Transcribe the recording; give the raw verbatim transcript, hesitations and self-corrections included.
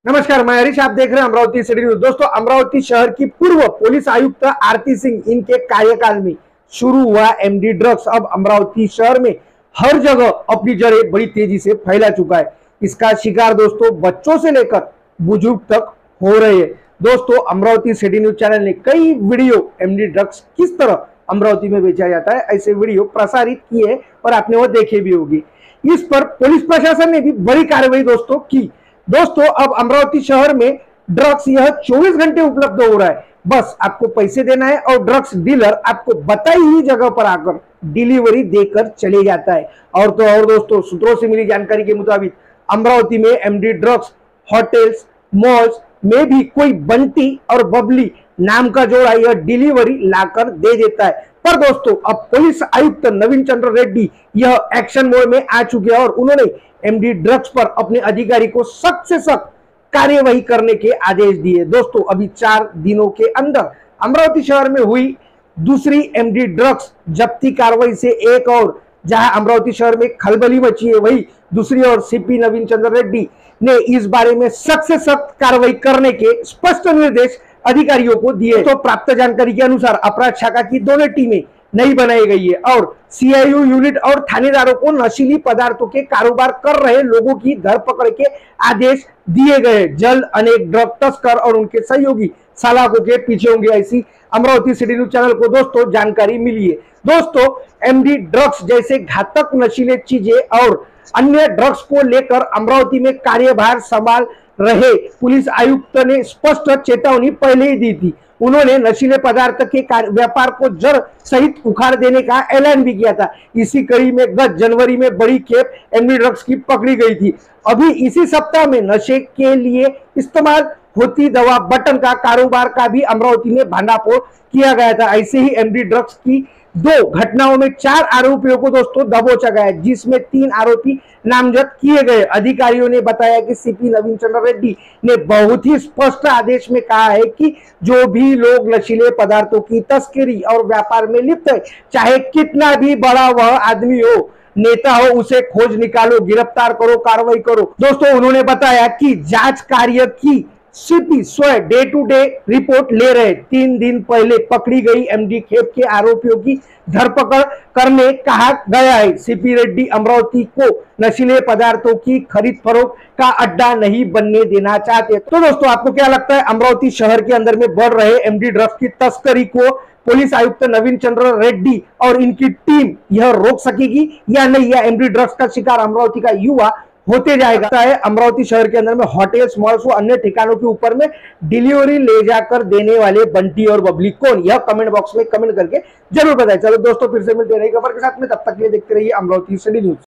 नमस्कार, मैं हरीश। आप देख रहे हैं अमरावती सिटी न्यूज। दोस्तों, अमरावती शहर की पूर्व पुलिस आयुक्त आरती सिंह, इनके कार्यकाल में शुरू हुआ एमडी ड्रग्स अब अमरावती शहर में हर जगह अपनी जड़ें बड़ी तेजी से फैला चुका है। इसका शिकार दोस्तों बच्चों से लेकर बुजुर्ग तक हो रहे हैं। दोस्तों, अमरावती सिटी न्यूज चैनल ने कई वीडियो एमडी ड्रग्स किस तरह अमरावती में बेचा जाता है ऐसे वीडियो प्रसारित किए और आपने वो देखे भी होगी। इस पर पुलिस प्रशासन ने भी बड़ी कार्रवाई दोस्तों की। दोस्तों, अब अमरावती शहर में ड्रग्स यह चौबीस घंटे उपलब्ध हो रहा है। बस आपको पैसे देना है और ड्रग्स डीलर आपको बताई हुई जगह पर आकर डिलीवरी देकर चले जाता है। और तो और दोस्तों, सूत्रों से मिली जानकारी के मुताबिक अमरावती में एमडी ड्रग्स होटल्स, मॉल्स में भी कोई बंटी और बबली नाम का जोड़ा यह डिलीवरी लाकर दे देता है। पर दोस्तों, अब पुलिस आयुक्त नवीन चंद्र रेड्डी यह एक्शन मोड में आ चुके हैं और उन्होंने एमडी ड्रग्स पर अपने अधिकारी को सख्त से सख्त कार्यवाही करने के आदेश दिए। दोस्तों, अभी चार दिनों के अंदर अमरावती शहर में हुई दूसरी एमडी ड्रग्स जब्ती कार्रवाई से एक और जहां अमरावती शहर में खलबली मची है, वही दूसरी ओर सीपी नवीन चंद्र रेड्डी ने इस बारे में सख्त से सख्त कार्रवाई करने के स्पष्ट निर्देश अधिकारियों को दिए। तो प्राप्त जानकारी के अनुसार अपराध शाखा की दोनों टीमें नई बनाई गई है और सीआईयू यूनिट और थानेदारों को नशीली पदार्थों के कारोबार कर रहे लोगों की धरपकड़ के आदेश दिए गए। जल्द अनेक ड्रग तस्कर और उनके सहयोगी सलाखों के पीछे होंगे, ऐसी अमरावती सिटी न्यूज चैनल को दोस्तों जानकारी मिली है। दोस्तों, एमडी ड्रग्स जैसे घातक नशीले चीजें और अन्य ड्रग्स को लेकर अमरावती में कार्यभार संभाल रहे पुलिस आयुक्त ने स्पष्ट चेतावनी पहले ही दी थी। उन्होंने नशीले पदार्थ के व्यापार को जड़ सहित उखाड़ देने का ऐलान भी किया था। इसी कड़ी में गत जनवरी में बड़ी खेप एमडी ड्रग्स की पकड़ी गई थी। अभी इसी सप्ताह में नशे के लिए इस्तेमाल होती दवा बटन का कारोबार का भी अमरावती में भंडाफोड़ किया गया था। ऐसे ही एमडी ड्रग्स की दो घटनाओं में चार आरोपियों को दोस्तों दबोचा गया, जिसमें तीन आरोपी नामजद किए गए। अधिकारियों ने बताया कि सीपी नवीन चंद्र रेड्डी ने बहुत ही स्पष्ट आदेश में कहा है कि जो भी लोग नशीले पदार्थों की तस्करी और व्यापार में लिप्त है, चाहे कितना भी बड़ा वह आदमी हो, नेता हो, उसे खोज निकालो, गिरफ्तार करो, कार्रवाई करो। दोस्तों, उन्होंने बताया कि जांच कार्य की सीपी स्वयं डे टू डे रिपोर्ट ले रहे। तीन दिन पहले पकड़ी गई एमडी खेप के आरोपियों की धरपकड़ करने कहा गया है। सीपी रेड्डी अमरावती को नशीले पदार्थों की खरीद फरोख्त का अड्डा नहीं बनने देना चाहते। तो दोस्तों, आपको क्या लगता है, अमरावती शहर के अंदर में बढ़ रहे एमडी ड्रग्स की तस्करी को पुलिस आयुक्त नवीन चंद्र रेड्डी और इनकी टीम यह रोक सकेगी या नहीं, या एमडी ड्रग्स का शिकार अमरावती का युवा होते जाएगा? है अमरावती शहर के अंदर में होटल्स, मॉल्स व अन्य ठिकानों के ऊपर में डिलीवरी ले जाकर देने वाले बंटी और बबली कौन, यह कमेंट बॉक्स में कमेंट करके जरूर बताएं। चलो दोस्तों, फिर से मिलते रहेंगे खबर के साथ में, तब तक के लिए देखते रहिए अमरावती सिटी न्यूज।